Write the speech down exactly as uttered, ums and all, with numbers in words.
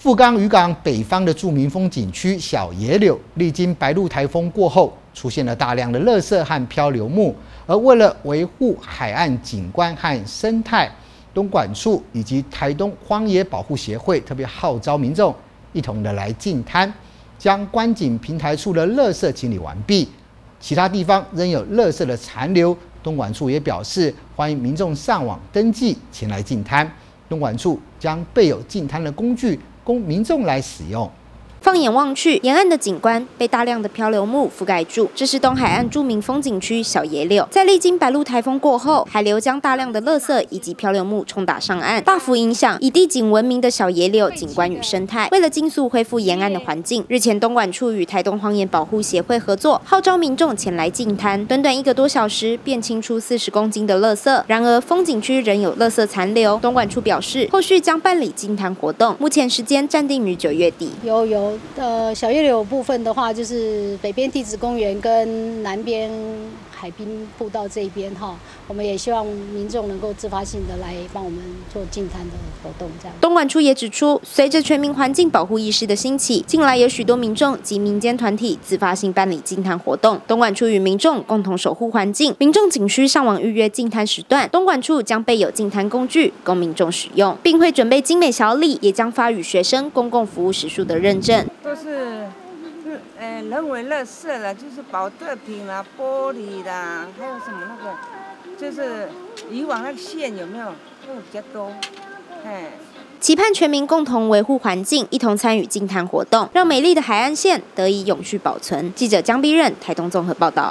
富冈渔港北方的著名风景区小野柳，历经白鹿台风过后，出现了大量的垃圾和漂流木。而为了维护海岸景观和生态，东管处以及台东荒野保护协会特别号召民众一同的来净滩，将观景平台处的垃圾清理完毕。其他地方仍有垃圾的残留，东管处也表示欢迎民众上网登记前来净滩。东管处将备有净滩的工具供民众来使用。 放眼望去，沿岸的景观被大量的漂流木覆盖住。这是东海岸著名风景区小野柳，在历经白鹿台风过后，海流将大量的垃圾以及漂流木冲打上岸，大幅影响以地景闻名的小野柳景观与生态。为了尽速恢复沿岸的环境，日前东管处与台东荒野保护协会合作，号召民众前来净滩。短短一个多小时，便清出四十公斤的垃圾。然而，风景区仍有垃圾残留。东管处表示，后续将办理净滩活动，目前时间暂定于九月底。 有有。呃，小野柳部分的话，就是北边地质公园跟南边海滨步道这一边哈，我们也希望民众能够自发性的来帮我们做净滩的活动，这样。 东管处也指出，随着全民环境保护意识的兴起，近来有许多民众及民间团体自发性办理净滩活动。东管处与民众共同守护环境，民众仅需上网预约净滩时段，东管处将备有净滩工具供民众使用，并会准备精美小礼，也将发予学生公共服务时数的认证。 都是，呃，人为垃圾了，就是保特瓶啦、玻璃啦，还有什么那个，就是以往那个线有没有？那个比较多，哎。 期盼全民共同维护环境，一同参与净滩活动，让美丽的海岸线得以永续保存。记者江碧任台东综合报道。